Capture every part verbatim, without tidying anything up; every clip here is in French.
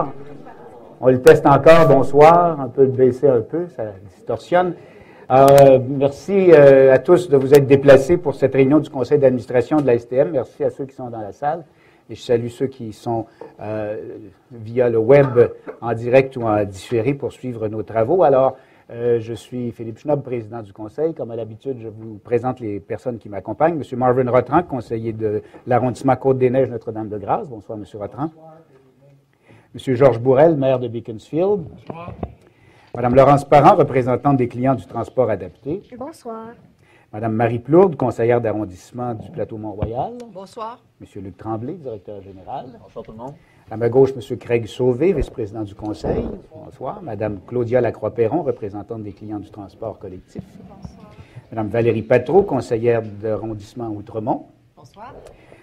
On le teste encore. Bonsoir. On peut le baisser un peu, ça distorsionne. Euh, merci euh, à tous de vous être déplacés pour cette réunion du conseil d'administration de la S T M. Merci à ceux qui sont dans la salle. Et je salue ceux qui sont euh, via le web en direct ou en différé pour suivre nos travaux. Alors, euh, je suis Philippe Schnob, président du conseil. Comme à l'habitude, je vous présente les personnes qui m'accompagnent. M. Marvin Rotran, conseiller de l'arrondissement Côte-des-Neiges Notre-Dame-de-Grâce. Bonsoir, M. Rotran. M. Georges Bourrel, maire de Beaconsfield. Bonsoir. Mme Laurence Parent, représentante des clients du transport adapté. Bonsoir. Mme Marie Plourde, conseillère d'arrondissement du Plateau-Mont-Royal. Bonsoir. M. Luc Tremblay, directeur général. Bonsoir tout le monde. À ma gauche, M. Craig Sauvé, vice-président du conseil. Bonsoir. Mme Claudia Lacroix-Perron, représentante des clients du transport collectif. Bonsoir. Mme Valérie Patreau, conseillère d'arrondissement Outremont. Bonsoir.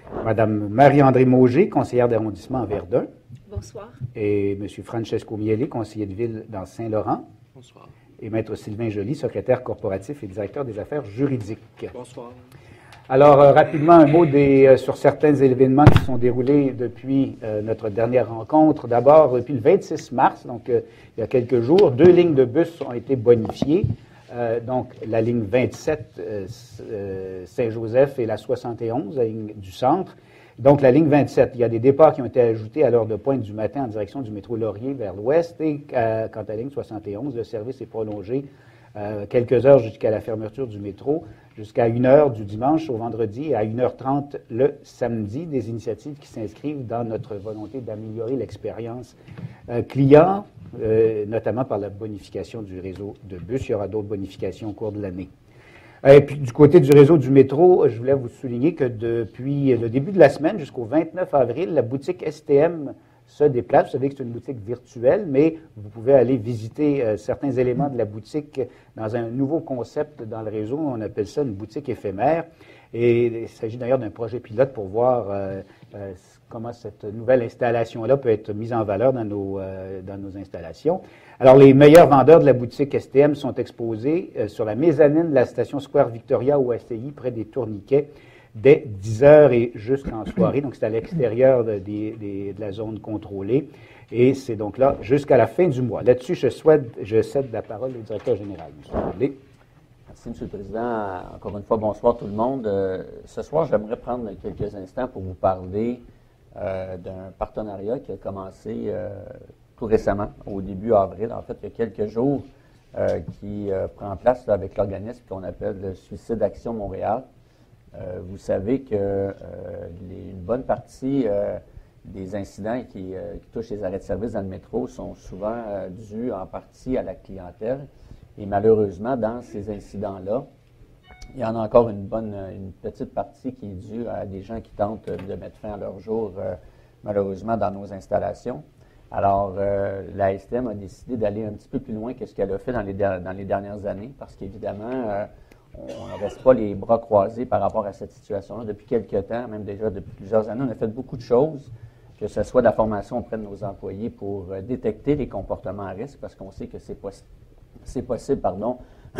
Mme Marie-André Mauger, conseillère d'arrondissement à Verdun. Bonsoir. Et M. Francesco Miele, conseiller de ville dans Saint-Laurent. Bonsoir. Et Maître Sylvain Joly, secrétaire corporatif et directeur des affaires juridiques. Bonsoir. Alors, euh, rapidement, un mot des, euh, sur certains événements qui sont déroulés depuis euh, notre dernière rencontre. D'abord, depuis le vingt-six mars, donc euh, il y a quelques jours, deux lignes de bus ont été bonifiées. Euh, donc, la ligne vingt-sept euh, euh, Saint-Joseph et la soixante et onze, la ligne du centre. Donc, la ligne vingt-sept, il y a des départs qui ont été ajoutés à l'heure de pointe du matin en direction du métro Laurier vers l'ouest. Et euh, quant à la ligne soixante et onze, le service est prolongé euh, quelques heures jusqu'à la fermeture du métro, jusqu'à une heure du dimanche au vendredi et à une heure trente le samedi. Des initiatives qui s'inscrivent dans notre volonté d'améliorer l'expérience euh, client, euh, notamment par la bonification du réseau de bus. Il y aura d'autres bonifications au cours de l'année. Et puis, du côté du réseau du métro, je voulais vous souligner que depuis le début de la semaine jusqu'au vingt-neuf avril, la boutique S T M se déplace. Vous savez que c'est une boutique virtuelle, mais vous pouvez aller visiter euh, certains éléments de la boutique dans un nouveau concept dans le réseau. On appelle ça une boutique éphémère. Et il s'agit d'ailleurs d'un projet pilote pour voir euh, euh, comment cette nouvelle installation-là peut être mise en valeur dans nos, euh, dans nos installations. Alors, les meilleurs vendeurs de la boutique S T M sont exposés euh, sur la mezzanine de la station Square Victoria au A C I, près des tourniquets, dès dix heures et jusqu'en soirée. Donc, c'est à l'extérieur de, de, de, de la zone contrôlée. Et c'est donc là jusqu'à la fin du mois. Là-dessus, je, souhaite, je cède la parole au directeur général, M. Tremblay. Merci, M. le Président. Encore une fois, bonsoir tout le monde. Euh, ce soir, j'aimerais prendre quelques instants pour vous parler euh, d'un partenariat qui a commencé euh, tout récemment, au début avril, en fait, il y a quelques jours, euh, qui euh, prend place là, avec l'organisme qu'on appelle le Suicide Action Montréal. Euh, vous savez que euh, les, une bonne partie euh, des incidents qui, euh, qui touchent les arrêts de service dans le métro sont souvent euh, dus en partie à la clientèle. Et malheureusement, dans ces incidents-là, il y en a encore une bonne, une petite partie qui est due à des gens qui tentent de mettre fin à leur jour, euh, malheureusement, dans nos installations. Alors, euh, la S T M a décidé d'aller un petit peu plus loin que ce qu'elle a fait dans les, dans les dernières années, parce qu'évidemment, euh, on ne reste pas les bras croisés par rapport à cette situation-là. Depuis quelques temps, même déjà depuis plusieurs années, on a fait beaucoup de choses, que ce soit de la formation auprès de nos employés pour euh, détecter les comportements à risque, parce qu'on sait que c'est possible. C'est possible, pardon,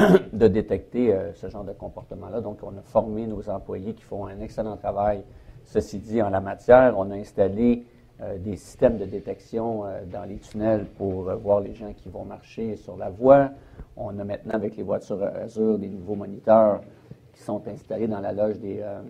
de détecter euh, ce genre de comportement-là. Donc, on a formé nos employés qui font un excellent travail. Ceci dit, en la matière, on a installé euh, des systèmes de détection euh, dans les tunnels pour euh, voir les gens qui vont marcher sur la voie. On a maintenant, avec les voitures Azur, des nouveaux moniteurs qui sont installés dans la loge des, euh,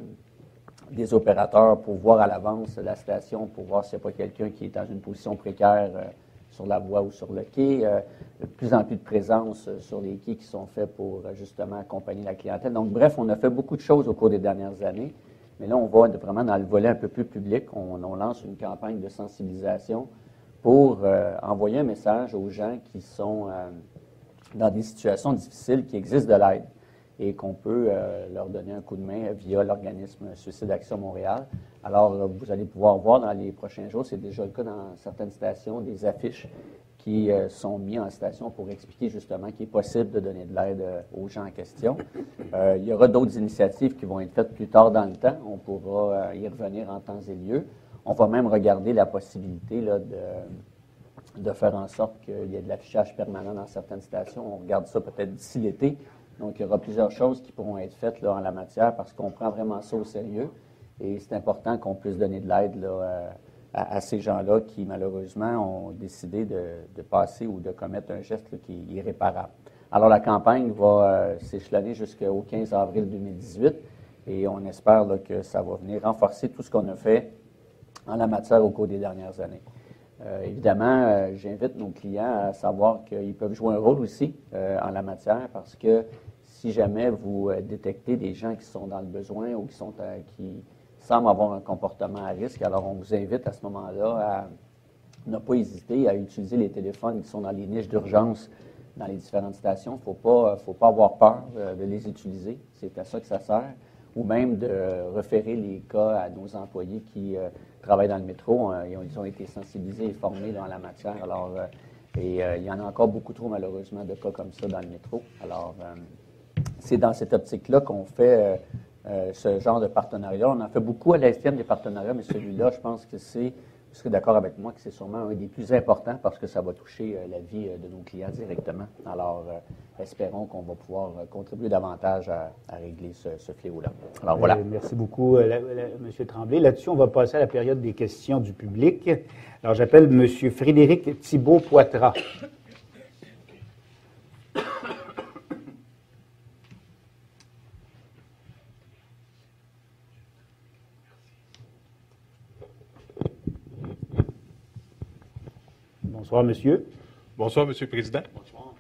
des opérateurs pour voir à l'avance la station, pour voir s'il n'y a pas quelqu'un qui est dans une position précaire euh, sur la voie ou sur le quai. Euh, de plus en plus de présence euh, sur les quais qui sont faits pour euh, justement accompagner la clientèle. Donc, bref, on a fait beaucoup de choses au cours des dernières années. Mais là, on va vraiment dans le volet un peu plus public. On, on lance une campagne de sensibilisation pour euh, envoyer un message aux gens qui sont euh, dans des situations difficiles, qui existent de l'aide et qu'on peut euh, leur donner un coup de main via l'organisme Suicide Action Montréal. Alors, euh, vous allez pouvoir voir dans les prochains jours, c'est déjà le cas dans certaines stations, des affiches qui euh, sont mises en station pour expliquer justement qu'il est possible de donner de l'aide euh, aux gens en question. Euh, il y aura d'autres initiatives qui vont être faites plus tard dans le temps. On pourra euh, y revenir en temps et lieu. On va même regarder la possibilité là, de, de faire en sorte qu'il y ait de l'affichage permanent dans certaines stations. On regarde ça peut-être d'ici l'été. Donc, il y aura plusieurs choses qui pourront être faites là, en la matière parce qu'on prend vraiment ça au sérieux et c'est important qu'on puisse donner de l'aide là, à, à ces gens-là qui, malheureusement, ont décidé de, de passer ou de commettre un geste là, qui est irréparable. Alors, la campagne va euh, s'échelonner jusqu'au quinze avril deux mille dix-huit et on espère là, que ça va venir renforcer tout ce qu'on a fait en la matière au cours des dernières années. Euh, évidemment, euh, j'invite nos clients à savoir qu'ils peuvent jouer un rôle aussi euh, en la matière parce que si jamais vous euh, détectez des gens qui sont dans le besoin ou qui, sont, euh, qui semblent avoir un comportement à risque, alors on vous invite à ce moment-là à ne pas hésiter à utiliser les téléphones qui sont dans les niches d'urgence dans les différentes stations. Il ne faut pas, faut pas avoir peur euh, de les utiliser. C'est à ça que ça sert. Ou même de référer les cas à nos employés qui euh, travaillent dans le métro. Euh, ils, ont, ils ont été sensibilisés et formés dans la matière. Alors, euh, et euh, il y en a encore beaucoup trop, malheureusement, de cas comme ça dans le métro. Alors, euh, c'est dans cette optique-là qu'on fait euh, euh, ce genre de partenariat. On en fait beaucoup à l'A S T M des partenariats, mais celui-là, je pense que c'est, vous serez d'accord avec moi, que c'est sûrement un des plus importants parce que ça va toucher euh, la vie euh, de nos clients directement. Alors, euh, espérons qu'on va pouvoir euh, contribuer davantage à, à régler ce, ce fléau-là. Alors, voilà. Euh, merci beaucoup, euh, la, la, M. Tremblay. Là-dessus, on va passer à la période des questions du public. Alors, j'appelle M. Frédéric Thibault-Poitras. Bonsoir, monsieur. Bonsoir, Monsieur le Président. Bonsoir.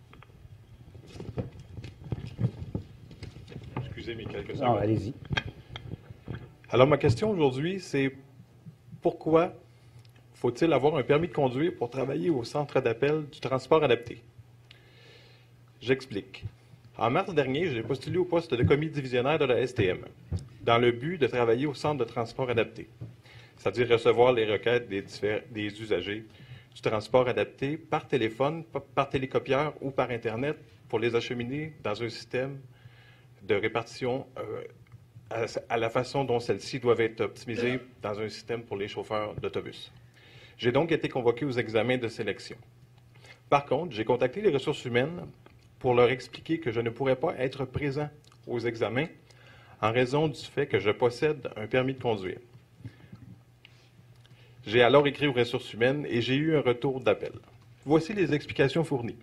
Excusez mes quelques secondes. Non, allez-y. Alors, ma question aujourd'hui, c'est pourquoi faut-il avoir un permis de conduire pour travailler au centre d'appel du transport adapté? J'explique. En mars dernier, j'ai postulé au poste de commis divisionnaire de la S T M, dans le but de travailler au centre de transport adapté, c'est-à-dire recevoir les requêtes des, des usagers du transport adapté par téléphone, par télécopieur ou par Internet pour les acheminer dans un système de répartition euh, à, à la façon dont celles-ci doivent être optimisées dans un système pour les chauffeurs d'autobus. J'ai donc été convoqué aux examens de sélection. Par contre, j'ai contacté les ressources humaines pour leur expliquer que je ne pourrais pas être présent aux examens en raison du fait que je possède un permis de conduire. J'ai alors écrit aux ressources humaines et j'ai eu un retour d'appel. Voici les explications fournies.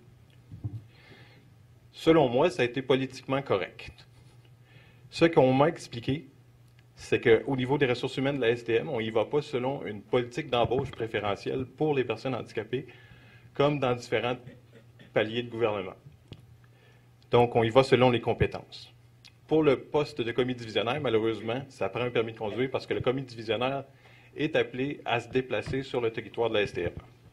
Selon moi, ça a été politiquement correct. Ce qu'on m'a expliqué, c'est qu'au niveau des ressources humaines de la S T M, on n'y va pas selon une politique d'embauche préférentielle pour les personnes handicapées, comme dans différents paliers de gouvernement. Donc, on y va selon les compétences. Pour le poste de commis divisionnaire, malheureusement, ça prend un permis de conduire parce que le commis divisionnaire est appelé à se déplacer sur le territoire de la S T M.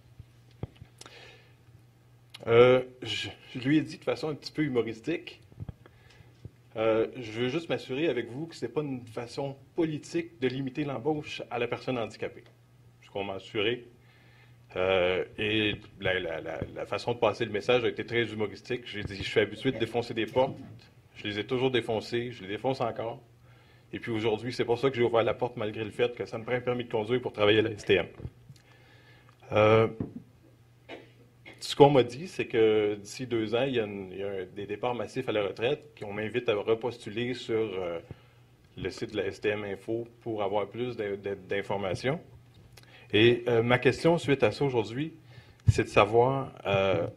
Euh, je, je lui ai dit de façon un petit peu humoristique, euh, je veux juste m'assurer avec vous que ce n'est pas une façon politique de limiter l'embauche à la personne handicapée. Je qu'on m'a assuré. Euh, et la, la, la, la façon de passer le message a été très humoristique. J'ai dit, je suis habitué de défoncer des portes. Je les ai toujours défoncées. Je les défonce encore. Et puis aujourd'hui, c'est pour ça que j'ai ouvert la porte malgré le fait que ça me prend un permis de conduire pour travailler à la S T M. Euh, ce qu'on m'a dit, c'est que d'ici deux ans, il y a, une, il y a un, des départs massifs à la retraite, qu'on m'invite à repostuler sur euh, le site de la S T M Info pour avoir plus d'informations. Et euh, ma question suite à ça aujourd'hui, c'est de savoir, euh,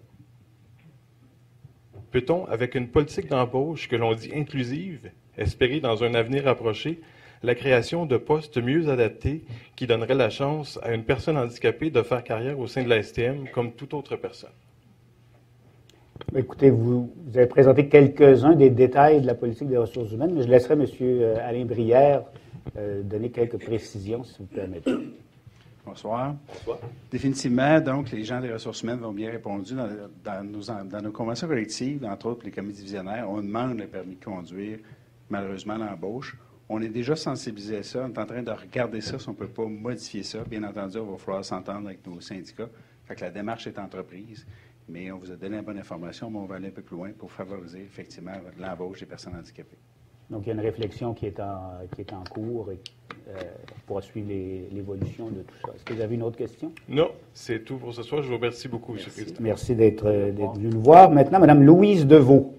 peut-on, avec une politique d'embauche que l'on dit inclusive, espérer dans un avenir approché la création de postes mieux adaptés qui donneraient la chance à une personne handicapée de faire carrière au sein de la S T M comme toute autre personne? Écoutez, vous, vous avez présenté quelques-uns des détails de la politique des ressources humaines, mais je laisserai M. Alain Brière euh, donner quelques précisions, si vous permettez. Bonsoir. Bonsoir. Définitivement, donc, les gens des ressources humaines vont bien répondu. Dans, dans, nos, dans nos conventions collectives, entre autres pour les comités divisionnaires, on demande le permis de conduire, malheureusement, l'embauche. On est déjà sensibilisé à ça. On est en train de regarder ça si on ne peut pas modifier ça. Bien entendu, il va falloir s'entendre avec nos syndicats. Fait que la démarche est entreprise, mais on vous a donné la bonne information, mais on va aller un peu plus loin pour favoriser effectivement l'embauche des personnes handicapées. Donc, il y a une réflexion qui est en, qui est en cours et euh, pour suivre l'évolution de tout ça. Est-ce que vous avez une autre question? Non, c'est tout pour ce soir. Je vous remercie beaucoup, Merci. M. le Président. Merci d'être venu nous voir. Maintenant, Mme Louise Deveau.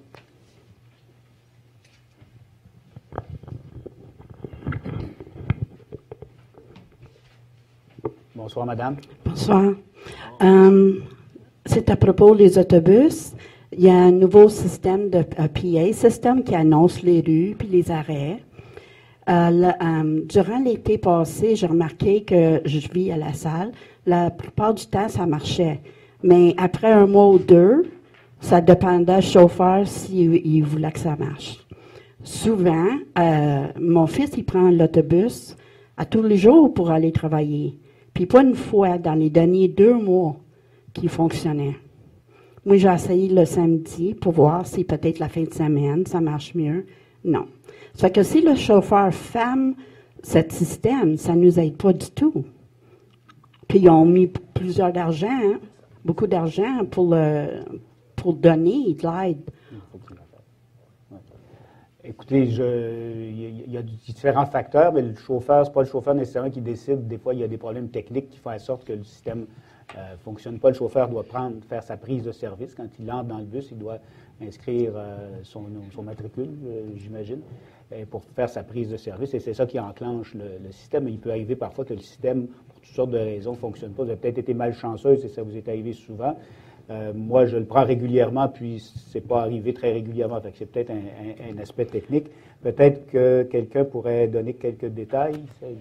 Bonsoir, madame. Bonsoir. Um, c'est à propos des autobus. Il y a un nouveau système de uh, P A system qui annonce les rues puis les arrêts. Euh, le, um, durant l'été passé, j'ai remarqué que je vis à la salle. La plupart du temps, ça marchait. Mais après un mois ou deux, ça dépendait du chauffeur s'il il voulait que ça marche. Souvent, euh, mon fils, il prend l'autobus à tous les jours pour aller travailler. Puis pas une fois dans les derniers deux mois qui fonctionnait. Moi, j'ai essayé le samedi pour voir si peut-être la fin de semaine, ça marche mieux. Non. Ça fait que si le chauffeur ferme ce système, ça ne nous aide pas du tout. Puis ils ont mis plusieurs d'argent, hein, beaucoup d'argent pour, le, pour donner de l'aide. Écoutez, il y, y a différents facteurs, mais le chauffeur, ce n'est pas le chauffeur nécessairement qui décide. Des fois, il y a des problèmes techniques qui font en sorte que le système ne euh, fonctionne pas. Le chauffeur doit prendre, faire sa prise de service. Quand il entre dans le bus, il doit inscrire euh, son, son matricule, euh, j'imagine, pour faire sa prise de service. Et c'est ça qui enclenche le, le système. Il peut arriver parfois que le système, pour toutes sortes de raisons, ne fonctionne pas. Vous avez peut-être été malchanceuse et ça vous est arrivé souvent. Euh, moi, je le prends régulièrement, puis c'est pas arrivé très régulièrement. Fait que c'est peut-être un, un, un aspect technique. Peut-être que quelqu'un pourrait donner quelques détails.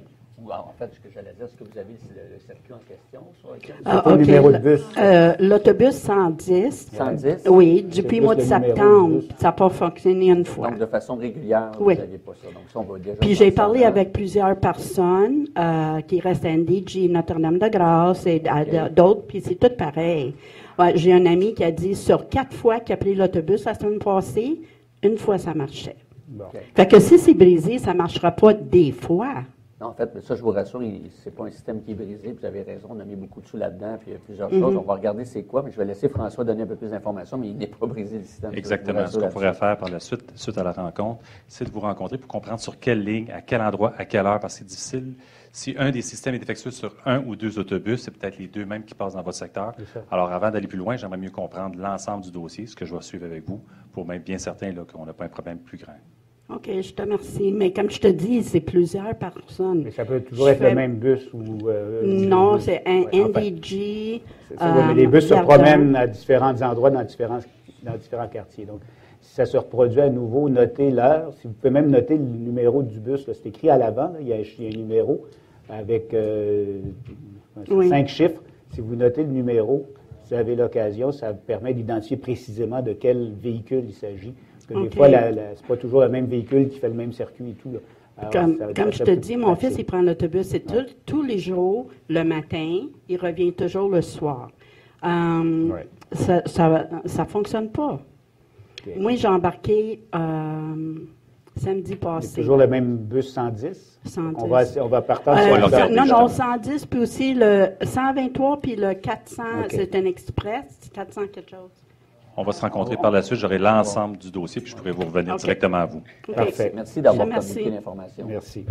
En fait, ce que j'allais dire, est-ce que vous avez le, le circuit en question sur lequel vous ah, le okay. numéro de bus? Euh, l'autobus cent dix. cent dix? Oui, depuis le mois de septembre. Ça n'a pas fonctionné une fois. Donc, de façon régulière, oui. vous n'aviez pas ça. Donc, ça, on va déjà Puis j'ai parlé avec plusieurs personnes euh, qui restent à N D G, Notre-Dame-de-Grâce et okay. d'autres, puis c'est tout pareil. Ouais, j'ai un ami qui a dit, sur quatre fois qu'il a pris l'autobus la semaine passée, une fois ça marchait. Bon. Okay. Fait que si c'est brisé, ça ne marchera pas des fois. Non, en fait, ça, je vous rassure, ce n'est pas un système qui est brisé. Vous avez raison, on a mis beaucoup de sous là-dedans, puis il y a plusieurs mm-hmm. choses. On va regarder c'est quoi, mais je vais laisser François donner un peu plus d'informations, mais il n'est pas brisé le système. Exactement. Ce qu'on pourrait faire par la suite, suite à la rencontre, c'est de vous rencontrer pour comprendre sur quelle ligne, à quel endroit, à quelle heure, parce que c'est difficile. Si un des systèmes est défectueux sur un ou deux autobus, c'est peut-être les deux mêmes qui passent dans votre secteur. Alors, avant d'aller plus loin, j'aimerais mieux comprendre l'ensemble du dossier, ce que je vais suivre avec vous, pour être bien certain là, qu'on n'a pas un problème plus grand. OK, je te remercie. Mais comme je te dis, c'est plusieurs personnes. Mais ça peut toujours je être fais... le même bus ou... Euh, non, bus. C'est un ouais, N D G. C'est ça, euh, mais les bus se promènent à différents endroits dans différents, dans différents quartiers. Donc, si ça se reproduit à nouveau, notez l'heure. Si vous pouvez même noter le numéro du bus, là, c'est écrit à l'avant, il, il y a un numéro avec euh, oui. cinq chiffres. Si vous notez le numéro, si vous avez l'occasion, ça permet d'identifier précisément de quel véhicule il s'agit. Parce que okay. des fois, la, la, c'est pas toujours le même véhicule qui fait le même circuit et tout. Là. Alors, comme ça, comme ça je te dis, mon fils, il prend l'autobus, c'est ouais. tout, tous les jours, le matin, il revient toujours le soir. Um, ouais. Ça ne fonctionne pas. Okay. Moi, j'ai embarqué euh, samedi passé. C'est toujours le même bus cent dix? cent dix. On va, on va partir euh, sur ça, Non, non, cent dix, puis aussi le cent vingt-trois, puis le quatre cents, okay. C'est un express, quatre cents quelque chose. On va se rencontrer par la suite. J'aurai l'ensemble du dossier, puis je pourrai vous revenir okay. directement à vous. Okay. Parfait. Merci d'avoir communiqué l'information. Merci.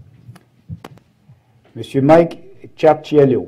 Monsieur Mike Ciarciello.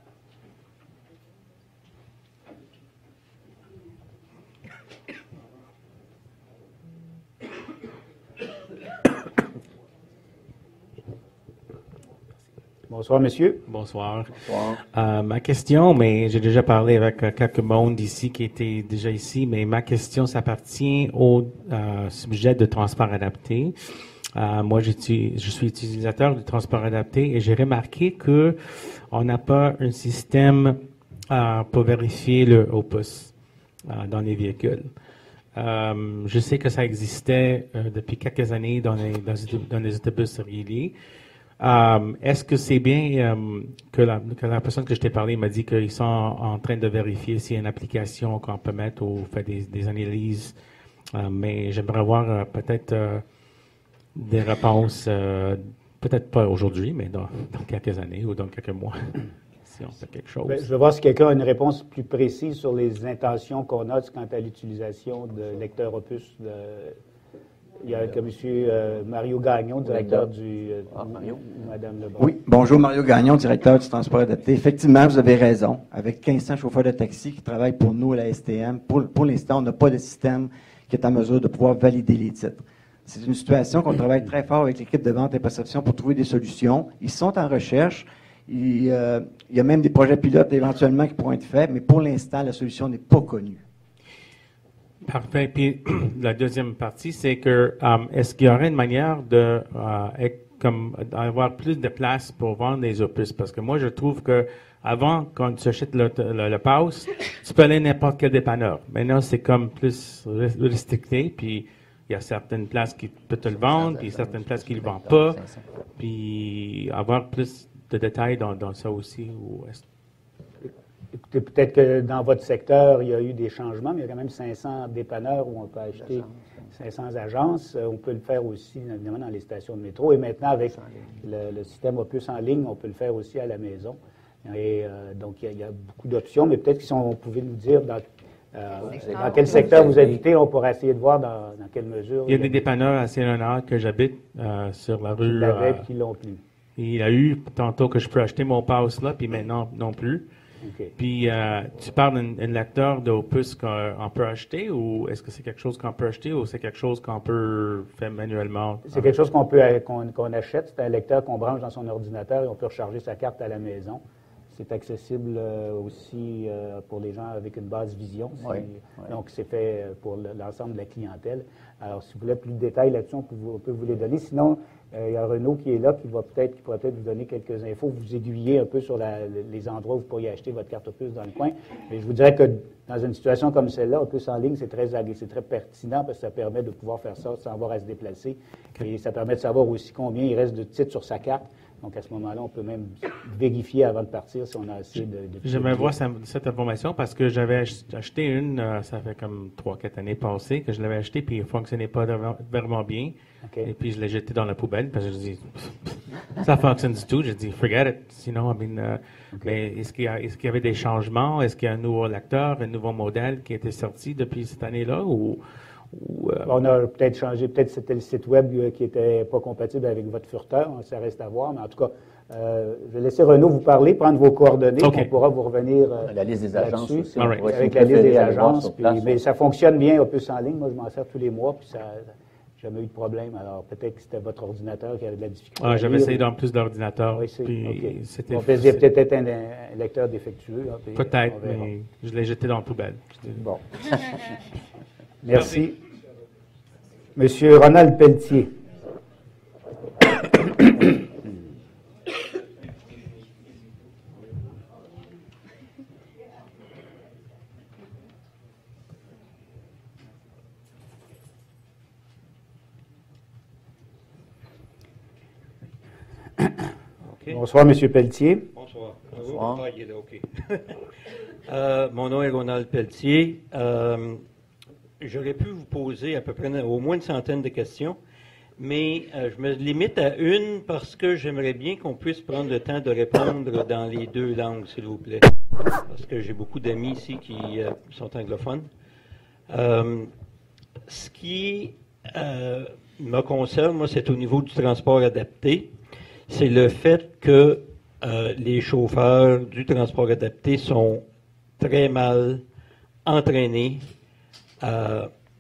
Bonsoir, monsieur. Bonsoir. Bonsoir. Euh, ma question, mais j'ai déjà parlé avec euh, quelques monde ici qui étaient déjà ici, mais ma question s'appartient au euh, sujet de transport adapté. Euh, moi, je suis utilisateur du transport adapté et j'ai remarqué que on n'a pas un système euh, pour vérifier le opus euh, dans les véhicules. Euh, je sais que ça existait euh, depuis quelques années dans les, dans, dans les autobus réguliers. Euh, Est-ce que c'est bien euh, que, la, que la personne que je t'ai parlé m'a dit qu'ils sont en, en train de vérifier s'il y a une application qu'on peut mettre ou faire des, des analyses, euh, mais j'aimerais voir euh, peut-être euh, des réponses, euh, peut-être pas aujourd'hui, mais dans, dans quelques années ou dans quelques mois, si on fait quelque chose. Bien, je vais voir si quelqu'un a une réponse plus précise sur les intentions qu'on a quant à l'utilisation de lecteurs opus. De, Il y a M. Euh, Mario Gagnon, directeur du... Euh, ah, Mario. Madame Lebon. Oui, bonjour Mario Gagnon, directeur du transport adapté. Effectivement, vous avez raison. Avec quinze cents chauffeurs de taxi qui travaillent pour nous à la S T M, pour, pour l'instant, on n'a pas de système qui est en mesure de pouvoir valider les titres. C'est une situation qu'on travaille très fort avec l'équipe de vente et perception pour trouver des solutions. Ils sont en recherche. Il, euh, il y a même des projets pilotes éventuellement qui pourront être faits, mais pour l'instant, la solution n'est pas connue. Parfait. Puis la deuxième partie, c'est que euh, est-ce qu'il y aurait une manière de euh, être comme d'avoir plus de place pour vendre des opus? Parce que moi, je trouve que avant, quand tu achètes le, le, le pass, tu peux aller n'importe quel dépanneur. Maintenant, c'est comme plus restricté, puis il y a certaines places qui peuvent te le vendre, puis certaines places qui ne le vendent pas. Puis avoir plus de détails dans, dans ça aussi. Ou est-ce... Écoutez, peut-être que dans votre secteur, il y a eu des changements, mais il y a quand même cinq cents dépanneurs où on peut acheter cinq cents agences. On peut le faire aussi, évidemment, dans les stations de métro. Et maintenant, avec le, le système Opus en ligne, on peut le faire aussi à la maison. Et euh, donc, il y, a, il y a beaucoup d'options, mais peut-être que si on pouvait nous dire dans, euh, dans quel secteur vous habitez, on pourrait essayer de voir dans, dans quelle mesure. Il y a des dépanneurs à Saint-Léonard que j'habite euh, sur la rue. Qui l'avaient, euh, qui l'ont plus. Il a eu tantôt que je peux acheter mon pass là, puis maintenant non plus. Okay. Puis, euh, tu parles d'un lecteur d'opus qu'on peut acheter, ou est-ce que c'est quelque chose qu'on peut acheter, ou c'est quelque chose qu'on peut faire manuellement? C'est quelque chose qu'on peut qu'on, qu'on achète. C'est un lecteur qu'on branche dans son ordinateur et on peut recharger sa carte à la maison. C'est accessible euh, aussi euh, pour les gens avec une basse vision. Oui, oui. Donc, c'est fait pour le, l'ensemble de la clientèle. Alors, si vous voulez plus de détails là-dessus, on peut vous, on peut vous les donner. Sinon, euh, il y a Renaud qui est là, qui va peut-être, qui pourrait peut-être vous donner quelques infos, vous aiguiller un peu sur la, les endroits où vous pourriez acheter votre carte Opus dans le coin. Mais je vous dirais que dans une situation comme celle-là, Opus en ligne, c'est très, c'est très pertinent parce que ça permet de pouvoir faire ça sans avoir à se déplacer. Et ça permet de savoir aussi combien il reste de titres sur sa carte. Donc, à ce moment-là, on peut même vérifier avant de partir si on a assez de... de J'aimerais voir cette information parce que j'avais acheté une, euh, ça fait comme trois, quatre années passées que je l'avais acheté, puis il ne fonctionnait pas vraiment bien. Okay. Et puis, je l'ai jeté dans la poubelle parce que je dis, ça fonctionne du tout. Je dis, forget it. Sinon, I mean, euh, okay. Mais est-ce qu'il y a, est-ce qu'il y avait des changements? Est-ce qu'il y a un nouveau lecteur, un nouveau modèle qui était sorti depuis cette année-là? Ou... Ou, euh, on a peut-être changé, peut-être c'était le site web euh, qui n'était pas compatible avec votre furteur, ça reste à voir, mais en tout cas, euh, je vais laisser Renaud vous parler, prendre vos coordonnées, okay. On pourra vous revenir euh, la liste des agences aussi, right. Avec la liste des agences, puis, mais ça fonctionne bien Opus en ligne, moi je m'en sers tous les mois, puis ça n'a jamais eu de problème, alors peut-être que c'était votre ordinateur qui avait de la difficulté. Ah, j'avais essayé dans plus d'ordinateurs, oui, puis okay. c'était... Bon, il y a peut-être un, un lecteur défectueux. Hein, peut-être, mais je l'ai jeté dans la poubelle. Bon. Merci. Monsieur Ronald Pelletier. Okay. Bonsoir, Monsieur Pelletier. Bonsoir. Bonsoir. Ah, il est là, OK. euh, mon nom est Ronald Pelletier. Euh, J'aurais pu vous poser à peu près au moins une centaine de questions, mais euh, je me limite à une parce que j'aimerais bien qu'on puisse prendre le temps de répondre dans les deux langues, s'il vous plaît, parce que j'ai beaucoup d'amis ici qui euh, sont anglophones. Euh, ce qui euh, me concerne, moi, c'est au niveau du transport adapté. C'est le fait que euh, les chauffeurs du transport adapté sont très mal entraînés Euh,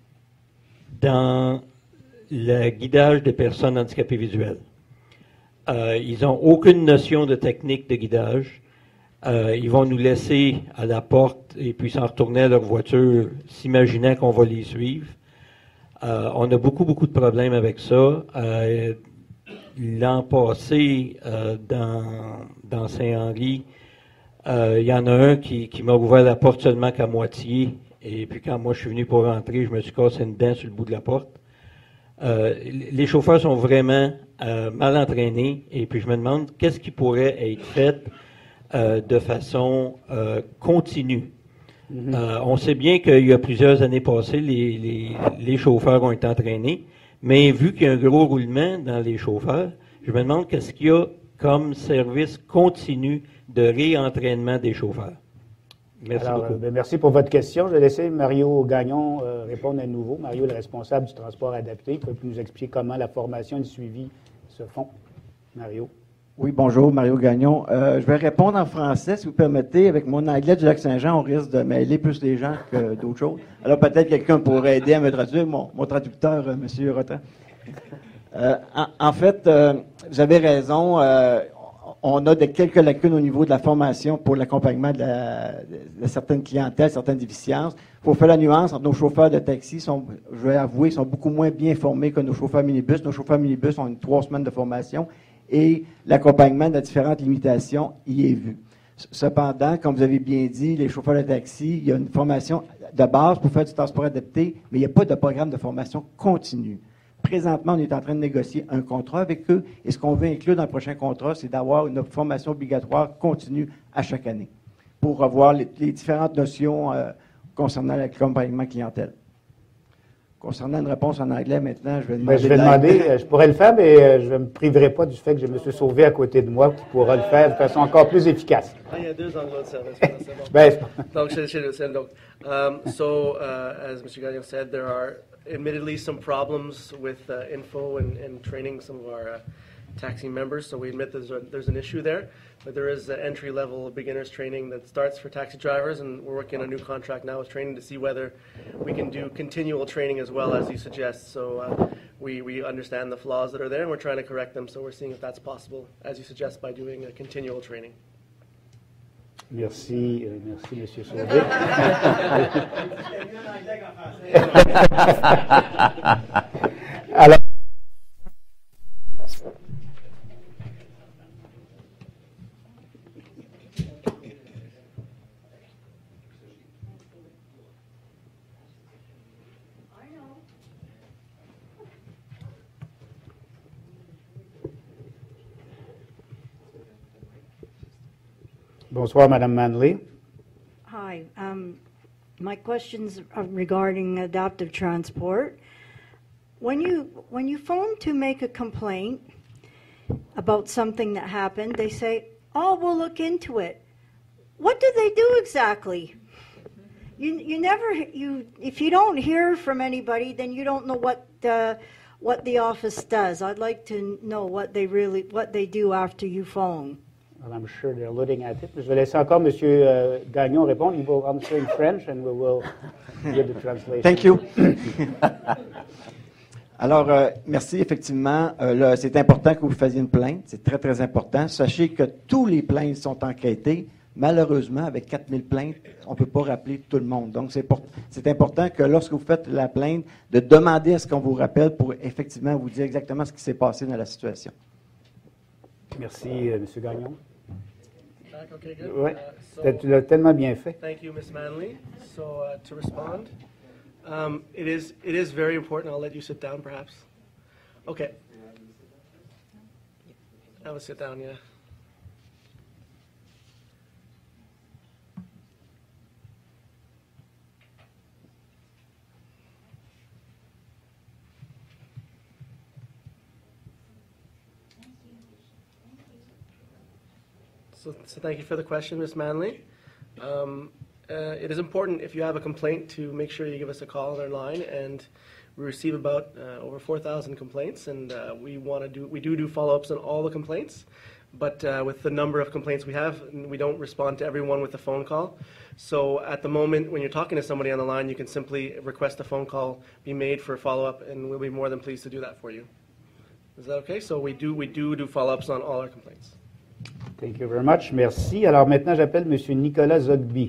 dans le guidage des personnes handicapées visuelles. Euh, ils n'ont aucune notion de technique de guidage. Euh, ils vont nous laisser à la porte et puis s'en retourner à leur voiture, s'imaginant qu'on va les suivre. Euh, on a beaucoup, beaucoup de problèmes avec ça. Euh, l'an passé, euh, dans, dans Saint-Henri, euh, il y en a un qui, qui m'a ouvert la porte seulement qu'à moitié. Et puis quand moi je suis venu pour rentrer, je me suis cassé une dent sur le bout de la porte. Euh, les chauffeurs sont vraiment euh, mal entraînés et puis je me demande qu'est-ce qui pourrait être fait euh, de façon euh, continue. Mm-hmm. Euh, on sait bien qu'il y a plusieurs années passées, les, les, les chauffeurs ont été entraînés, mais vu qu'il y a un gros roulement dans les chauffeurs, je me demande qu'est-ce qu'il y a comme service continu de réentraînement des chauffeurs. Merci Alors, beaucoup. Euh, bien, merci pour votre question. Je vais laisser Mario Gagnon euh, répondre à nouveau. Mario est le responsable du transport adapté. Il peut nous expliquer comment la formation et le suivi se font. Mario. Oui, bonjour, Mario Gagnon. Euh, je vais répondre en français, si vous permettez. Avec mon anglais du Lac-Saint-Jean, on risque de mêler plus les gens que d'autres choses. Alors, peut-être quelqu'un pourrait aider à me traduire, mon, mon traducteur, euh, M. Rotin. Euh, en, en fait, euh, vous avez raison. Euh, on a de quelques lacunes au niveau de la formation pour l'accompagnement de, la, de certaines clientèles, certaines déficiences. Il faut faire la nuance entre nos chauffeurs de taxi, sont, je vais avouer, sont beaucoup moins bien formés que nos chauffeurs minibus. Nos chauffeurs minibus ont une trois semaines de formation et l'accompagnement de différentes limitations y est vu. Cependant, comme vous avez bien dit, les chauffeurs de taxi, il y a une formation de base pour faire du transport adapté, mais il n'y a pas de programme de formation continue. Présentement, on est en train de négocier un contrat avec eux et ce qu'on veut inclure dans le prochain contrat, c'est d'avoir une formation obligatoire continue à chaque année pour avoir les, les différentes notions euh, concernant l'accompagnement clientèle. Concernant une réponse en anglais, maintenant, je vais demander... Bien, je vais demander, euh, je pourrais le faire, mais euh, je ne me priverai pas du fait que j'ai M. Sauvé à côté de moi qui pourra le faire de façon encore plus efficace. Ah, il y a deux anglophones, c'est bon. Ben, c'est bon. Donc, je, je le sais. Donc, um, so, uh, as Mister Gagnon said, there are admittedly some problems with uh, info and, and training some of our uh, taxi members, so we admit there's, a, there's an issue there. But there is uh, entry-level beginners training that starts for taxi drivers, and we're working on a new contract now with training to see whether we can do continual training as well as you suggest. So uh, we, we understand the flaws that are there, and we're trying to correct them. So we're seeing if that's possible, as you suggest, by doing a continual training. Merci, euh, merci, M. Sauvé. Alors, bonsoir, Madame Manley. Hi. Um, my question's regarding adaptive transport. When you when you phone to make a complaint about something that happened, they say, "Oh, we'll look into it." What do they do exactly? You you never you if you don't hear from anybody, then you don't know what the what the office does. I'd like to know what they really what they do after you phone. Well, I'm sure they're looking at it. Je vais laisser encore M. Uh, Gagnon répondre. He will answer in French and we will give the translation. Thank you. Alors, euh, merci. Effectivement, euh, c'est important que vous fassiez une plainte. C'est très, très important. Sachez que tous les plaintes sont enquêtées. Malheureusement, avec quatre mille plaintes, on ne peut pas rappeler tout le monde. Donc, c'est, pour, c'est important que lorsque vous faites la plainte, de demander à ce qu'on vous rappelle pour effectivement vous dire exactement ce qui s'est passé dans la situation. Merci, euh, M. Gagnon. Okay, good. Oui, uh, so, tu l'as tellement bien fait. Thank you, Miz Manley. So, uh, to respond, um, it is it is very important. I'll let you sit down, perhaps. Okay. I will sit down. Yeah. So, so thank you for the question, Miz Manley. Um, uh, it is important if you have a complaint to make sure you give us a call on our line, and we receive about uh, over four thousand complaints, and uh, we want to do we do do follow-ups on all the complaints. But uh, with the number of complaints we have, we don't respond to everyone with a phone call. So at the moment, when you're talking to somebody on the line, you can simply request a phone call be made for follow-up, and we'll be more than pleased to do that for you. Is that okay? So we do we do do follow-ups on all our complaints. Thank you very much. Merci. Alors maintenant, j'appelle M. Nicolas Zogby.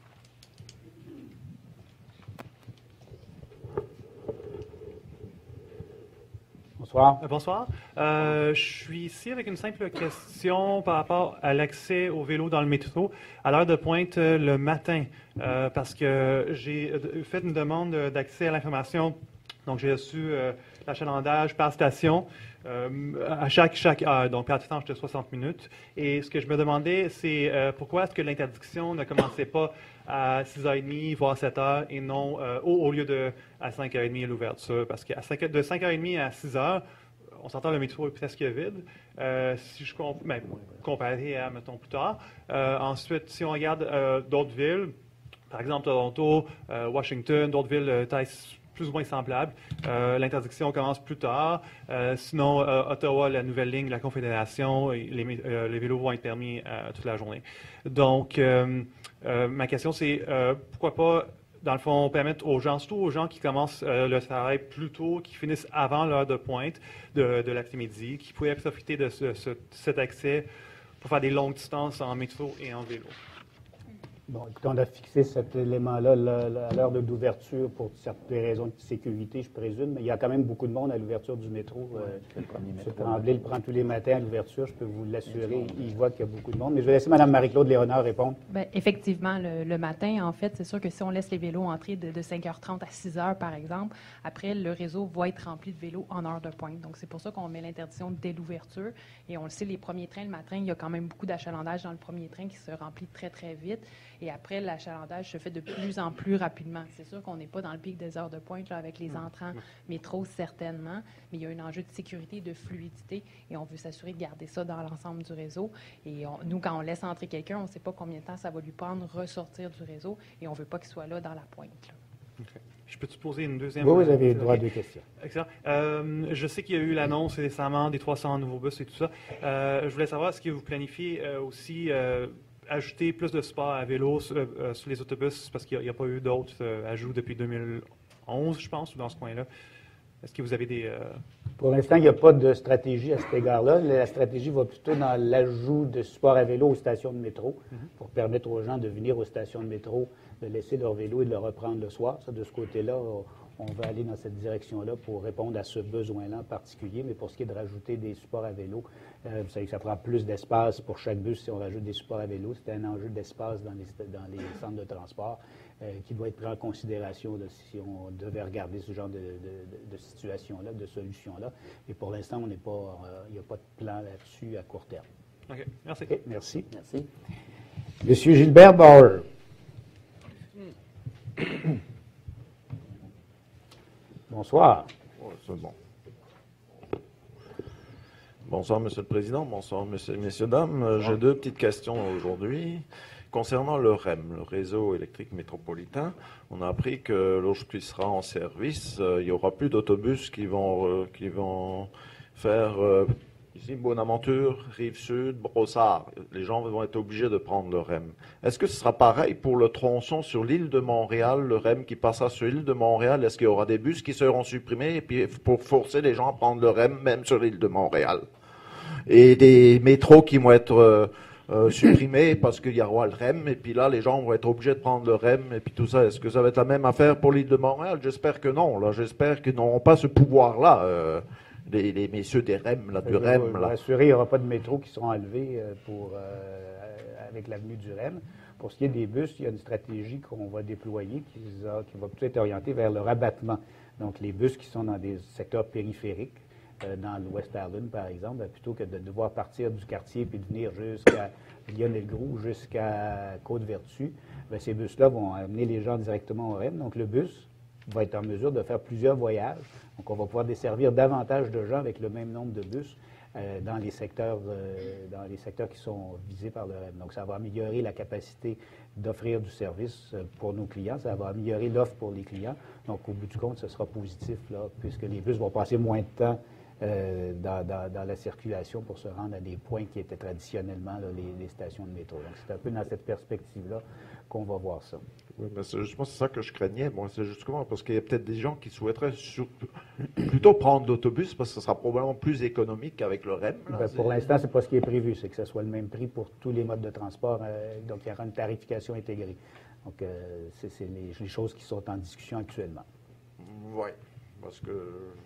Bonsoir. Euh, bonsoir. Euh, je suis ici avec une simple question par rapport à l'accès au vélo dans le métro à l'heure de pointe euh, le matin, euh, parce que j'ai fait une demande d'accès à l'information. Donc, j'ai reçu euh, l'achalandage par station euh, à chaque, chaque heure, donc par distance de soixante minutes. Et ce que je me demandais, c'est euh, pourquoi est-ce que l'interdiction ne commençait pas à six heures trente, voire sept heures, et non euh, au, au lieu de à cinq heures trente l'ouverture. Parce que cinq, de cinq heures trente à six heures, on s'entend, le métro est presque vide. Euh, si je comp ben, comparé à, mettons, plus tard. Euh, ensuite, si on regarde euh, d'autres villes, par exemple Toronto, euh, Washington, d'autres villes euh, taille plus ou moins semblables, euh, l'interdiction commence plus tard. Euh, sinon, euh, Ottawa, la nouvelle ligne de la Confédération, les, euh, les vélos vont être permis euh, toute la journée. Donc, euh, euh, ma question, c'est euh, pourquoi pas, dans le fond, permettre aux gens, surtout aux gens qui commencent euh, le travail plus tôt, qui finissent avant l'heure de pointe de, de l'après-midi, qui pourraient profiter de ce, ce, cet accès pour faire des longues distances en métro et en vélo. Bon, écoute, on a fixé cet élément-là là, là, à l'heure de l'ouverture pour certaines raisons de sécurité, je présume, mais il y a quand même beaucoup de monde à l'ouverture du métro. Ouais, euh, c'est le premier M. métro. Tremblay le prend tous les matins à l'ouverture, je peux vous l'assurer, il voit qu'il y a beaucoup de monde. Mais je vais laisser Mme Marie-Claude Léonard répondre. Bien, effectivement, le, le matin, en fait, c'est sûr que si on laisse les vélos entrer de, de cinq heures trente à six heures, par exemple, après, le réseau va être rempli de vélos en heure de pointe. Donc, c'est pour ça qu'on met l'interdiction dès l'ouverture. Et on le sait, les premiers trains le matin, il y a quand même beaucoup d'achalandage dans le premier train qui se remplit très, très vite. Et après, l'achalandage se fait de plus en plus rapidement. C'est sûr qu'on n'est pas dans le pic des heures de pointe là, avec les entrants métro, certainement, mais il y a un enjeu de sécurité et de fluidité et on veut s'assurer de garder ça dans l'ensemble du réseau. Et on, nous, quand on laisse entrer quelqu'un, on ne sait pas combien de temps ça va lui prendre ressortir du réseau et on ne veut pas qu'il soit là dans la pointe. Là. Okay. Je peux te poser une deuxième question? Oui, vous avez le okay. droit à deux questions. Excellent. Euh, je sais qu'il y a eu l'annonce récemment des trois cents nouveaux bus et tout ça. Euh, je voulais savoir, est-ce que vous planifiez euh, aussi euh, ajouter plus de sport à vélo sur, euh, sur les autobus, parce qu'il n'y a, a pas eu d'autres euh, ajouts depuis deux mille onze, je pense, ou dans ce coin-là. Est-ce que vous avez des... Euh... Pour l'instant, il n'y a pas de stratégie à cet égard-là. La stratégie va plutôt dans l'ajout de support à vélo aux stations de métro, mm-hmm. pour permettre aux gens de venir aux stations de métro, de laisser leur vélo et de le reprendre le soir. Ça, de ce côté-là, on va aller dans cette direction-là pour répondre à ce besoin-là en particulier. Mais pour ce qui est de rajouter des supports à vélo, euh, vous savez que ça prend plus d'espace pour chaque bus si on rajoute des supports à vélo. C'est un enjeu d'espace dans les, dans les centres de transport euh, qui doit être pris en considération là, si on devait regarder ce genre de, de, de, de situation-là, de solution-là. Et pour l'instant, on n'est pas, euh, il n'y a pas de plan là-dessus à court terme. OK. Merci. Okay, merci. Merci. Monsieur Gilbert Bauer. Bonsoir. Ouais, c'est bon. Bonsoir, Monsieur le Président. Bonsoir, Monsieur, Messieurs, Dames. Euh, J'ai deux petites questions aujourd'hui. Concernant le R E M, le réseau électrique métropolitain, on a appris que lorsqu'il sera en service, euh, il n'y aura plus d'autobus qui vont, euh, qui vont faire euh, ici Bonaventure, Rive-Sud, Brossard. Les gens vont être obligés de prendre le R E M. Est-ce que ce sera pareil pour le tronçon sur l'île de Montréal, le R E M qui passera sur l'île de Montréal? Est-ce qu'il y aura des bus qui seront supprimés et puis pour forcer les gens à prendre le R E M même sur l'île de Montréal? Et des métros qui vont être euh, euh, supprimés parce qu'il y aura le R E M et puis là les gens vont être obligés de prendre le R E M et puis tout ça. Est-ce que ça va être la même affaire pour l'île de Montréal? J'espère que non. Là, j'espère qu'ils n'auront pas ce pouvoir-là. Euh, Les, les messieurs des R E M, là, du R E M. Là. Rassurez, il n'y aura pas de métro qui seront enlevés euh, pour, euh, avec l'avenue du R E M. Pour ce qui est des bus, il y a une stratégie qu'on va déployer qui, a, qui va plutôt être orientée vers le rabattement. Donc, les bus qui sont dans des secteurs périphériques, euh, dans l'Ouest Island, par exemple, ben, plutôt que de devoir partir du quartier puis de venir jusqu'à Lionel-Groux, jusqu'à Côte-Vertu, ben, ces bus-là vont amener les gens directement au R E M. Donc, le bus va être en mesure de faire plusieurs voyages. Donc, on va pouvoir desservir davantage de gens avec le même nombre de bus euh, dans, les secteurs, euh, dans les secteurs qui sont visés par le R E M. Donc, ça va améliorer la capacité d'offrir du service euh, pour nos clients. Ça va améliorer l'offre pour les clients. Donc, au bout du compte, ce sera positif, là, puisque les bus vont passer moins de temps euh, dans, dans, dans la circulation pour se rendre à des points qui étaient traditionnellement là, les, les stations de métro. Donc, c'est un peu dans cette perspective-là qu'on va voir ça. Oui, mais c'est justement c'est ça que je craignais. Bon, c'est justement parce qu'il y a peut-être des gens qui souhaiteraient sur, plutôt prendre l'autobus parce que ce sera probablement plus économique avec le R E M. Là, ben, pour l'instant, ce n'est pas ce qui est prévu. C'est que ce soit le même prix pour tous les modes de transport. Euh, donc, il y aura une tarification intégrée. Donc, euh, c'est, c'est les, les choses qui sont en discussion actuellement. Oui, parce que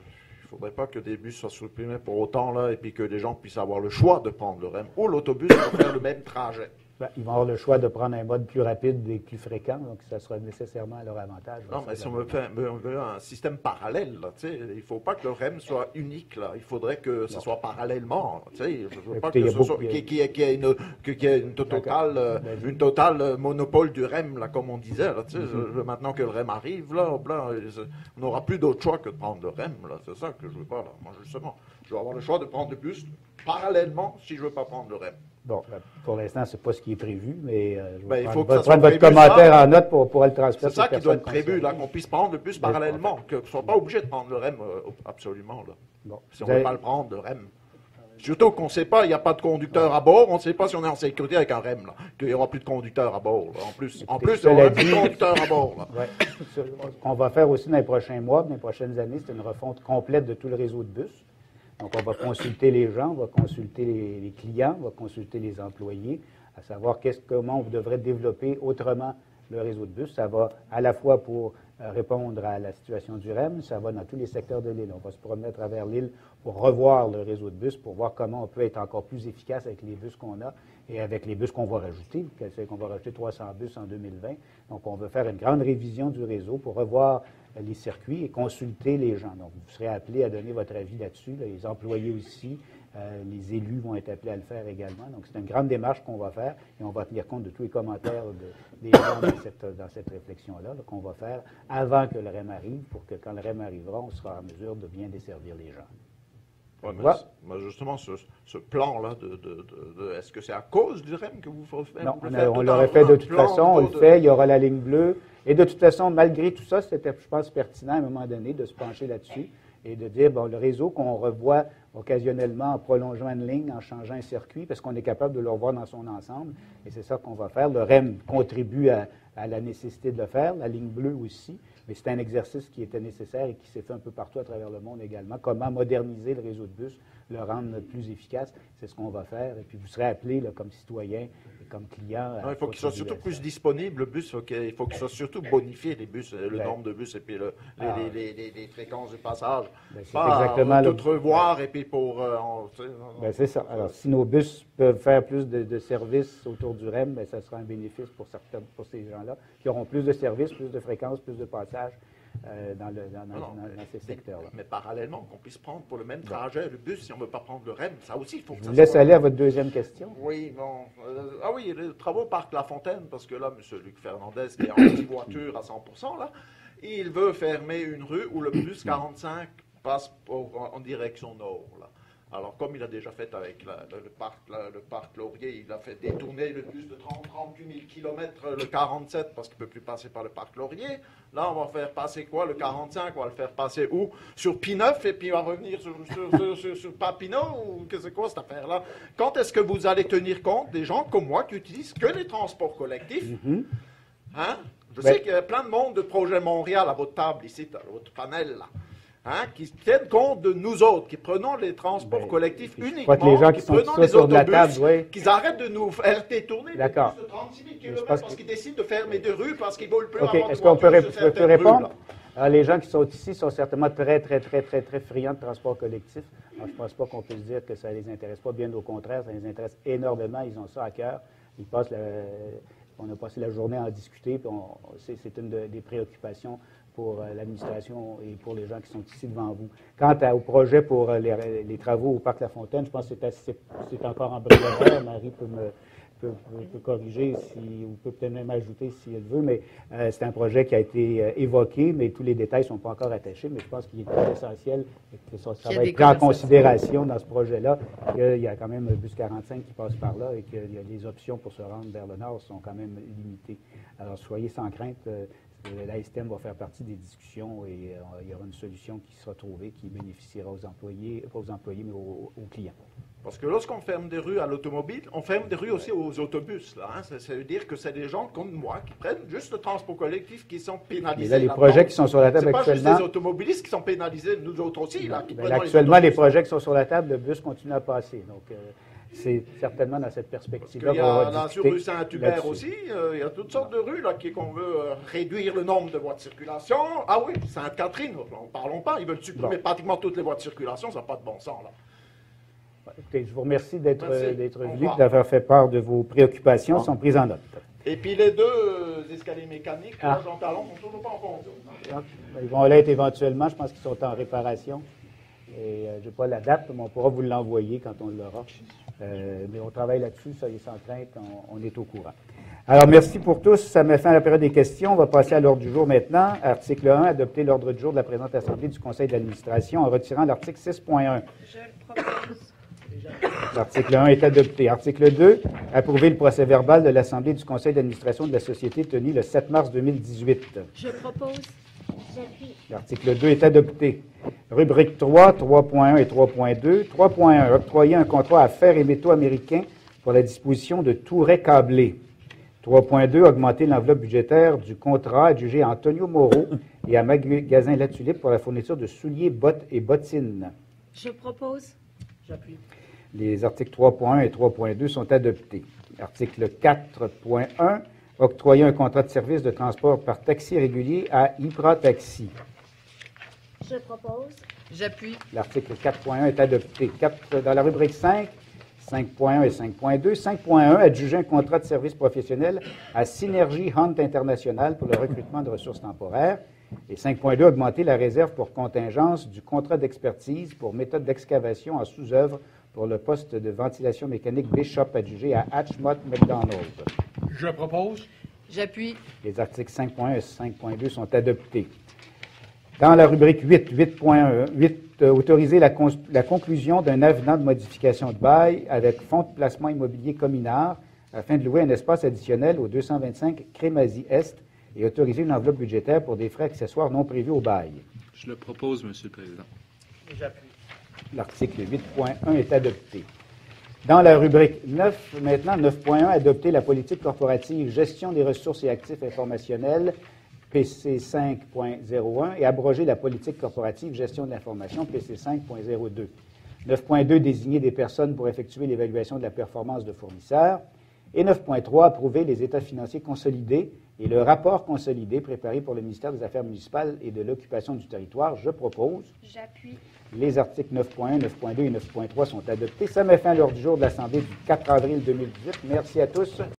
il ne faudrait pas que des bus soient supprimés pour autant là et puis que les gens puissent avoir le choix de prendre le R E M ou l'autobus pour faire le même trajet. Ben, ils vont avoir le choix de prendre un mode plus rapide et plus fréquent, donc ça sera nécessairement à leur avantage. Non, mais si on veut faire on veut un système parallèle, là, il ne faut pas que le R E M soit unique. Là. Il faudrait que ce non. soit parallèlement. Je ne veux Écoutez, pas que ce soit, qu'il y ait, qu'il y ait une, qu'il y ait une totale, ben, une totale monopole du R E M, là, comme on disait. Là, mm-hmm. je, maintenant que le R E M arrive, là, là on n'aura plus d'autre choix que de prendre le R E M. Là. C'est ça que je veux pas. Là. Moi, justement, je veux avoir le choix de prendre le bus parallèlement si je ne veux pas prendre le R E M. Bon, ben, pour l'instant, ce n'est pas ce qui est prévu, mais euh, je vais ben, prendre, il faut que votre, ça soit votre prévu, commentaire ça. en note pour pouvoir le transmettre. C'est ça qui doit être prévu, là, qu'on puisse prendre le bus ben, parallèlement, qu'on ne soit pas obligé de prendre le R E M euh, absolument. Là. Bon, si on ne veut pas le prendre, le R E M. Surtout qu'on ne sait pas, il n'y a pas de conducteur à bord, on ne sait pas si on est en sécurité avec un R E M, là, qu'il n'y aura plus de conducteur à bord. Là. En plus, en plus il n'y aura plus de conducteur à bord. Là. Ouais. Ce qu'on va faire aussi dans les prochains mois, dans les prochaines années, c'est une refonte complète de tout le réseau de bus. Donc, on va consulter les gens, on va consulter les, les clients, on va consulter les employés, à savoir qu'est-ce, comment on devrait développer autrement le réseau de bus. Ça va à la fois pour euh, répondre à la situation du R E M, ça va dans tous les secteurs de l'île. On va se promener à travers l'île pour revoir le réseau de bus, pour voir comment on peut être encore plus efficace avec les bus qu'on a et avec les bus qu'on va rajouter. On va rajouter trois cents bus en deux mille vingt. Donc, on veut faire une grande révision du réseau pour revoir les circuits et consulter les gens. Donc, vous serez appelés à donner votre avis là-dessus, là, les employés aussi, euh, les élus vont être appelés à le faire également. Donc, c'est une grande démarche qu'on va faire et on va tenir compte de tous les commentaires de, des gens dans cette, dans cette réflexion-là là, qu'on va faire avant que le R E M arrive, pour que quand le R E M arrivera, on sera en mesure de bien desservir les gens. Ouais, mais Ouais. mais justement, ce, ce plan-là, de, de, de, de- est-ce que c'est à cause du R E M que vous faites Non, vous on, le a- faites on tout l'aurait en- fait de un toute plan façon, on le de- fait, il y aura la ligne bleue. Et de toute façon, malgré tout ça, c'était, je pense, pertinent à un moment donné de se pencher là-dessus et de dire, bon, le réseau qu'on revoit occasionnellement en prolongeant une ligne, en changeant un circuit, parce qu'on est capable de le revoir dans son ensemble, et c'est ça qu'on va faire. Le R E M contribue à, à la nécessité de le faire, la ligne bleue aussi, mais c'est un exercice qui était nécessaire et qui s'est fait un peu partout à travers le monde également. Comment moderniser le réseau de bus, le rendre plus efficace, c'est ce qu'on va faire. Et puis vous serez appelés là, comme citoyen et comme client. Non, il faut qu'ils soient surtout plus disponibles, le bus. faut qu'il- Il faut qu'ils soient surtout bonifiés, les bus, le Ben, nombre de bus et puis le- les, ah. les- les- les- les fréquences de passage. Ben, c'est Pas exactement euh, le- tout revoir et puis pour... euh, on- tu sais, non, non. Ben, c'est ça. Alors, si nos bus peuvent faire plus de, de services autour du R E M, ben, ça sera un bénéfice pour, certains, pour ces gens-là, qui auront plus de services, plus de fréquences, plus de passages euh, dans, le, dans, dans- Non, non, dans- dans ces secteurs-là. Mais parallèlement, qu'on puisse prendre pour le même trajet le bus, si on ne veut pas prendre le R E M, ça aussi, il faut que Je ça vous laisse soit- aller à votre deuxième question. Oui, bon. euh, ah oui, les travaux Parc La Fontaine, parce que là, M. Luc Fernandez, qui est anti-voiture à cent pour cent, là, il veut fermer une rue où le bus quarante-cinq passe pour- en, en direction nord, là. Alors, comme il a déjà fait avec la- le, le parc, la- le parc Laurier, il a fait détourner le bus de trente à trente-huit mille kilomètres, le quarante-sept, parce qu'il ne peut plus passer par le parc Laurier. Là, on va faire passer quoi? Le quarante-cinq, on va le faire passer où? Sur P neuf, et puis il va revenir sur, sur, sur, sur, sur Papineau, ou que c'est quoi cette affaire-là? Quand est-ce que vous allez tenir compte des gens comme moi qui utilisent que les transports collectifs? Hein? Je Ben- sais qu'il y a plein de monde de Projet Montréal à votre table ici, à votre panel, là. Hein, qui tiennent compte de nous autres, qui prenons les transports collectifs uniquement, crois que les gens qui qui sont prenons ça les sur de la autobus, table, oui. qu'ils arrêtent de nous faire détourner les D'accord. bus de trente-six mille Je kilomètres pense parce que- qu'ils décident de fermer des rues parce qu'ils ne veulent plus OK. avoir de Est-ce qu'on peut, voitures rép- sur je peux certaines rues, répondre? là. Alors, les gens qui sont ici sont certainement très, très, très, très, très friands de transport collectif. Alors, je ne pense pas qu'on puisse dire que ça ne les intéresse pas. Bien au contraire, ça les intéresse énormément. Ils ont ça à cœur. Ils passent la- on a passé la journée à en discuter. Puis on- c'est, c'est une de- des préoccupations pour euh, l'administration et pour les gens qui sont ici devant vous. Quant à- au projet pour euh, les, les travaux au Parc La Fontaine, je pense que c'est, assez- c'est encore embryonnaire. Marie peut me peut, peut- peut corriger si, ou peut peut-être même ajouter si elle veut, mais euh, c'est un projet qui a été euh, évoqué, mais tous les détails ne sont pas encore attachés, mais je pense qu'il est très essentiel et que ça, ça Qu'il y a va des être pris en conversations. considération dans ce projet-là, qu'il y a quand même un bus quarante-cinq qui passe par là et que y a les options pour se rendre vers le nord sont quand même limitées. Alors, soyez sans crainte, euh, la S T M va faire partie des discussions et euh, il y aura une solution qui sera trouvée qui bénéficiera aux employés, pas aux employés, mais aux, aux clients. Parce que lorsqu'on ferme des rues à l'automobile, on ferme des rues aussi aux autobus. Là, hein. ça, ça veut dire que c'est des gens comme moi qui prennent juste le transport collectif qui sont pénalisés. Mais là, les là-dedans. projets qui sont sur la table C'est pas actuellement- juste les automobilistes qui sont pénalisés, nous autres aussi. Là, qui Ben, prenons actuellement, les autobus. projets qui sont sur la table, le bus continue à passer. Donc, euh, c'est certainement dans cette perspective-là Il y qu'on a va là, sur discuter rue Saint-Hubert là-dessus. aussi, euh, il y a toutes sortes de rues là, qui, qu'on veut euh, réduire le nombre de voies de circulation. Ah oui, Sainte-Catherine, n'en parlons pas, ils veulent supprimer Bon. pratiquement toutes les voies de circulation, ça n'a pas de bon sens. Là. Écoutez, je vous remercie d'être, Merci. euh, d'être Au venu, revoir. d'avoir fait part de vos préoccupations, sont prises en note. Et puis les deux euh, escaliers mécaniques, Ah. là, Jean Talon, ne sont toujours pas en fonction. Donc, ils vont l'être éventuellement, je pense qu'ils sont en réparation. Et euh, je n'ai pas la date, mais on pourra vous l'envoyer quand on l'aura. Euh, mais on travaille là-dessus, soyez sans crainte, on, on est au courant. Alors, merci pour tous. Ça met fin à la période des questions. On va passer à l'ordre du jour maintenant. Article un, adopter l'ordre du jour de la présente Assemblée du Conseil d'administration en retirant l'article six point un. Je propose. L'article un est adopté. Article deux, approuver le procès-verbal de l'Assemblée du Conseil d'administration de la Société tenue le sept mars deux mille dix-huit. Je propose. J'appuie. L'article deux est adopté. Rubrique trois, trois point un et trois point deux. trois point un, octroyer un contrat à fer et métaux américains pour la disposition de tourets câblés. trois point deux, augmenter l'enveloppe budgétaire du contrat adjugé à Antonio Moreau et à Magasin La Tulipe pour la fourniture de souliers, bottes et bottines. Je propose. J'appuie. Les articles trois point un et trois point deux sont adoptés. Article quatre point un, octroyer un contrat de service de transport par taxi régulier à Ypra Taxi. Je propose. J'appuie. L'article quatre point un est adopté. Quatre- dans la rubrique cinq, cinq point un et cinq point deux, cinq point un, adjuger un contrat de service professionnel à Synergie Hunt International pour le recrutement de ressources temporaires. Et cinq point deux, augmenter la réserve pour contingence du contrat d'expertise pour méthode d'excavation en sous-œuvre pour le poste de ventilation mécanique Bishop adjugé à Hatchmott McDonald. Je propose. J'appuie. Les articles cinq point un et cinq point deux sont adoptés. Dans la rubrique huit, huit point un, huit, euh, autoriser la, con- la conclusion d'un avenant de modification de bail avec fonds de placement immobilier communard afin de louer un espace additionnel au deux cent vingt-cinq Crémazie-Est et autoriser une enveloppe budgétaire pour des frais accessoires non prévus au bail. Je le propose, Monsieur le Président. J'appuie. L'article huit point un est adopté. Dans la rubrique neuf, maintenant, neuf point un, adopter la politique corporative gestion des ressources et actifs informationnels, P C cinq point zéro un, et abroger la politique corporative gestion de l'information, P C cinq point zéro deux. neuf point deux, désigner des personnes pour effectuer l'évaluation de la performance de fournisseurs. Et neuf point trois, approuver les états financiers consolidés et le rapport consolidé préparé pour le ministère des Affaires municipales et de l'occupation du territoire. Je propose. J'appuie. Les articles neuf point un, neuf point deux et neuf point trois sont adoptés. Ça met fin à l'ordre du jour de l'Assemblée du quatre avril deux mille dix-huit. Merci à tous.